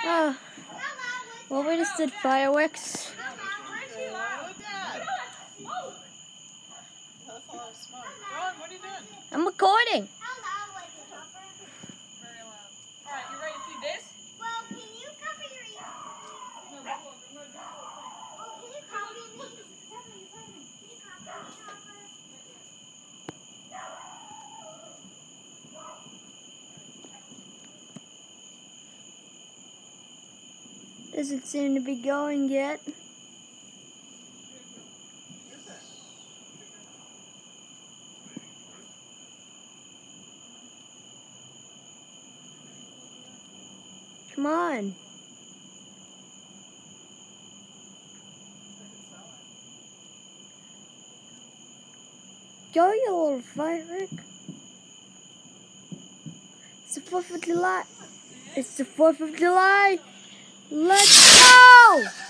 Oh, well, we just did fireworks. I'm recording. Alright, you ready to see this? Well, can you cover your ears? Oh, can you copy me? Can you copy me, Hopper? Doesn't seem to be going yet. Come on. Go, you little firework. It's the 4th of July. It's the 4th of July. Let's go!